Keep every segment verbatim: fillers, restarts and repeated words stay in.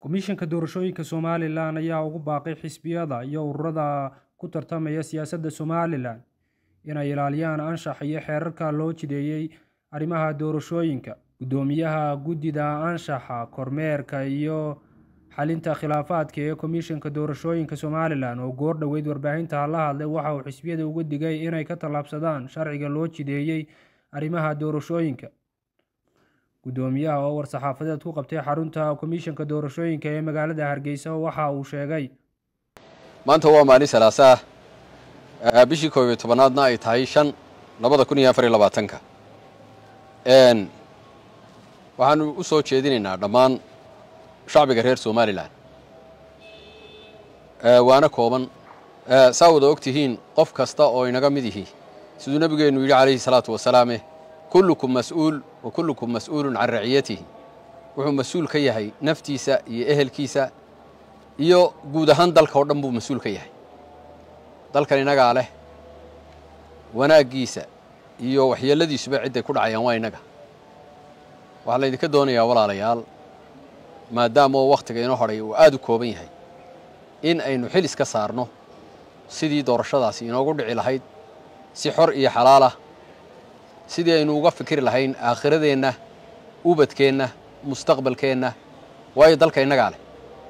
Komishanka Doorashooyinka Somalilan ayaa ugu baaqay xisbiyada iyo ururada ku tartamaya siyaasadda Somalilan inay ilaaliyaan anshaxa iyo xeerarka loo jideeyay arrimaha doorashooyinka. Gudoomiyaha Guddida Anshaxa, Kormeerka iyo Xalinta Khilaafaadka ee Komishanka Doorashooyinka Somalilan oo goor dhaweyd warbaahinta la hadlay waxa uu xisbiyada uga digay inay ka tallaabsadaan sharciga loo jideeyay arrimaha doorashooyinka. Gudoomiyaha oo war-saxaafadeed ku qabtay xarunta Komishanka Doorashooyinka ee magaalada Hargeysa waxa uu sheegay maanta waa maalin salaasa ah bishii koob iyo tobanaadna ay tahay shan labada kun iyo afar iyo labaatanka een waxaanu u soo jeedinaynaa dhammaan shacbiga reer Somaliland ee waana kooban ee saawada ogtihiin qof kasta oo inaga mid yihi sidoo nabigeenu yiri kaleey salaatu wasalaam kullukum mas'uul wa kullukum mas'uulun an ra'iyatihi wuxuu mas'uul ka yahay naftiisa iyo ehelkiisa iyo guud ahaan dalka oo dhan buu mas'uul ka yahay dalkan inaga leh wanaagiisa iyo waxyeeladiisuba cid ay ku dhacayaan waa inaga waxa la idinka doonayaa walaalayaal maadaama waqtiga inoo horay uu aad u kooban yahay in aynu xil iska saarno sidii doorashadaasi inoogu dhici lahayd si xor iyo xalaal ah sidii aynu uga fikir lahayn aakhiradeenna ubadkeenna mustaqbalkeenna waayo dalka inaga leh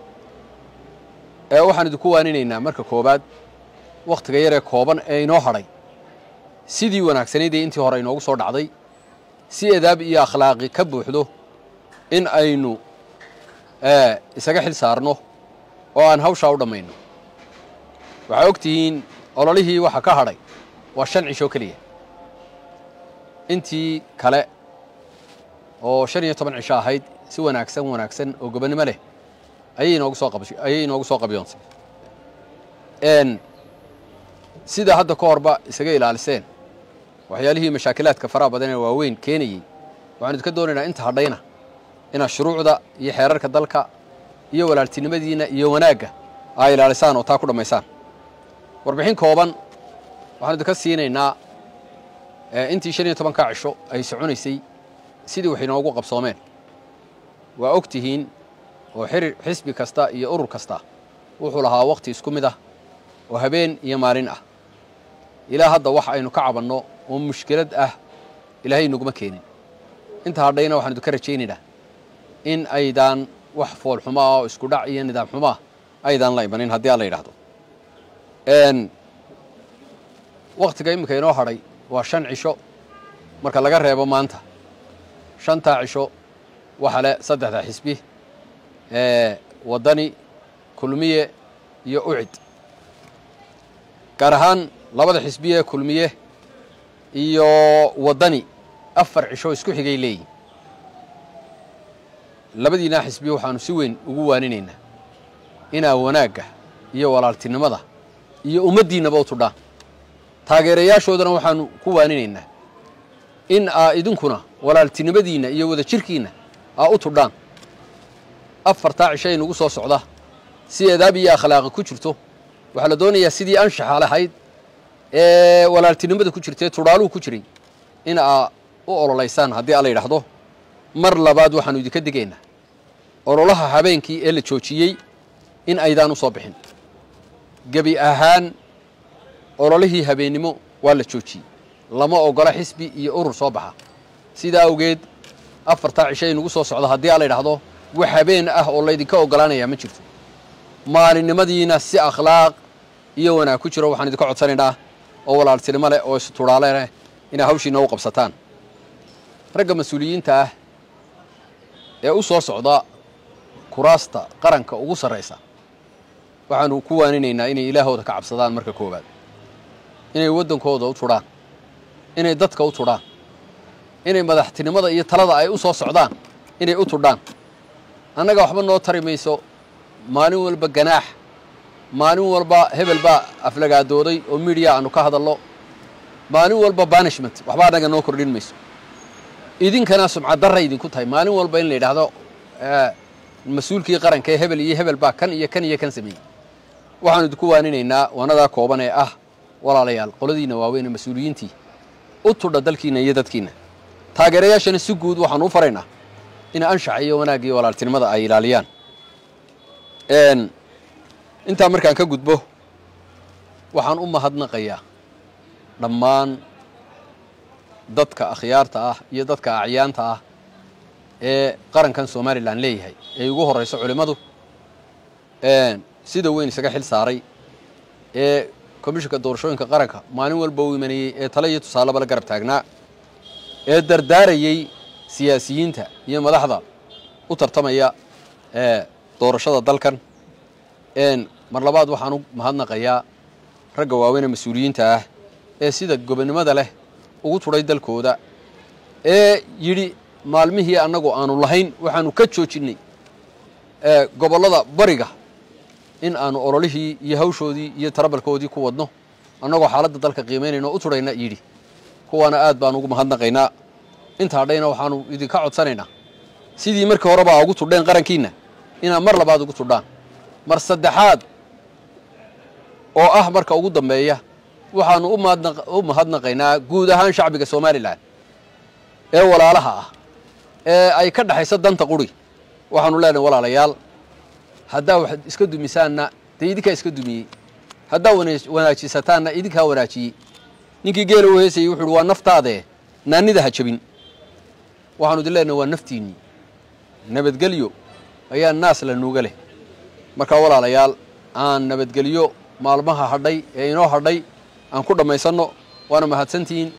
ee waxaan idinku waaninaynaa marka koobaad waqtiga yar ee kooban ee inoo horay sidii wanaagsaneyd intii hore inoogu soo dhacday si adaab iyo akhlaaqi ka buuxdo in aynu ee isaga xil saarno oo aan hawsha u dhamayno waxa ogtihiin ololihii waxa ka hadhay waa shan cisho kaliya intii kale oo shan iyo toban cisho ahayd si wanaagsan wanaagsan oo gobonimo leh ayay inoogu soo qabshay ayay inoogu soo qabiyoonsay een sida hadda ka horba isaga ilaaliseen waxyaalihii mashaakilaadka faraha badan ee waaweyn keenayay waxaan idinka doonaynaa inta hadhayna ina shuruucda iyo xeerarka dalka iyo walaaltinimadiina iyo wanaagga ay ilaalisaan oo taa ku dhameysaan warbixin kooban waxaan idinka siinaynaa intii shan iyo toban ka cisho ay soconaysay sidii wax inoogu qabsoomeen waa ogtihiin oo xiriir xisbi kasta iyo urur kasta wuxuu lahaa waqti isku mid ah oo habeen iyo maalin ah ilaa hadda wax aynu ka cabanno oo mushkilad ah ilaahay nuguma keenin inta hadhayna waxaan idinka rajaynaynaa in aydan wax fool xumo ah oo isku dhac iyo nidaam xumo ah aydan la imanin haddii aan la yidhaahdo een waqtiga imika inoo hadhay waa shan cisho marka laga reebo maanta shanta cisho waxa le saddexda xisbi ee wadani kulmiye iyo ucid gaar ahaan labada xisbi ee kulmiye iyo wadani afar cisho isku xigay leeyihiin labadiina xisbi waxaanu si weyn ugu waaninaynaa inaa wanaagga iyo walaaltinimada iyo ummaddiinaba u tudhaan taageerayaashoodana waxaanu ku waaninaynaa in aa idinkuna walaaltinimadiina iyo wada jirkiina aa u tudhaan afartaa cisho ay nagu soo socda si adaab iyo akhlaaqi ku jirto waxaa la doonayaa sidii anshaxa lahayd ee walaaltinimada ku jirtay tudhaaluhu ku jiray in aa u ololeysaan haddii aan la yidhaahdo mar labaad waxaanu idinka digaynaa ololaha habeenkii ee la joojiyey in aydaan u soo bixin gebi ahaan ololihii habeennimo waa la joojiyey lama ogola xisbi iyo urur soo baxa sidaa awgeed afartaa cisho ay nagu soo socda haddii aan la yidhaahdo wax habeen ah oo laydinka ogolaanayaa ma jirto maalinimadiina si akhlaaq iyo wanaag ku jiro waxaan idinka codsanaynaa oo walaaltinimo leh oo istudhaale leh inay hawshiina u qabsataan ragga mas-uuliyiinta ah ee u soo socda kuraasta qaranka ugu sarraysa waxaanu ku waaninaynaa inay ilaahooda ka cabsadaan marka koowaad inay waddankooda u tudhaan inay dadka u tudhaan inay madaxtinimada iyo talada ay u soo socdaan inay u tudhaan annaga waxba noo tari mayso maalin walba ganaax maalin walba hebel baa aflagaadooday oo media aanu ka hadallo maalin walba banishment waxba annaga noo kordhin mayso idinkana sumcad darra idinku tahay maalin walba in la yidhaahdo mas-uulkii qaranka ee hebel iyo hebel baa kan iyo kan iyo kan sameeyey waxaanu idinku waaninaynaa wanadaa kooban ee ah walaalayaal qoladiina waaweyn ee mas-uuliyiintii u tudha dalkiina iyo dadkiina taageerayaashana si guud waxaanu u faraynaa in anshaxa iyo wanaagga iyo walaaltinimada ay ilaaliyaan een intaa markaan ka gudbo waxaan u mahadnaqayaa dhammaan dadka akhyaarta ah iyo dadka acyaanta ah ee qarankan Soomaaliland leeyahay ee ugu horeyso culimadu een sida weyn isaga xil saaray ee komishanka doorashooyinka qaranka maalin walba uu imanayay ee talo iyo tusaale bala garab taagnaa ee dardaarayay siyaasiyiinta iyo madaxda u tartamaya ee doorashada dalkan een mar labaad waxaan u mahadnaqayaa ragga waaweyn mas'uuliyiinta ah ee sida gobonimada leh ugu turay dalkooda ee yiri maalmihii anagu aanu lahayn waxaanu ka joojinay ee gobolada bariga in aanu ololihii iyo hawshoodii iyo tarabalkoodii ku wadno anagoo xaaladda dalka qiimeynayno u turayna yiri kuwana aad baan ugu mahadnaqaynaa inta hadhayna waxaanu idinka codsanaynaa sidii markii hore baa ugu tudheen qarankiina ina mar labaad ugu tudhaan mar saddexaad oo ah marka ugu dambeeya waxaanu u mahadnaqaynaa guud ahaan shacbiga Soomaaliland ee walaalaha ah ee ay ka dhaxayso danta quri waxaanu leenahay walaalayaal haddaa wax iska dumisaana idinka iska dumiyay haddaa wanaajisataana idinka wanaajiyay ninkii geelo u heesay wuxuu waa naftaade naanida ha jabin waxaanu dileenahay waa naftiini nabadgelyo ayaa naas la nuuga leh marka walaalayaal aan nabadgelyo maalmaha hadhay ee inoo hadhay aan ku dhameysano waana mahadsantiin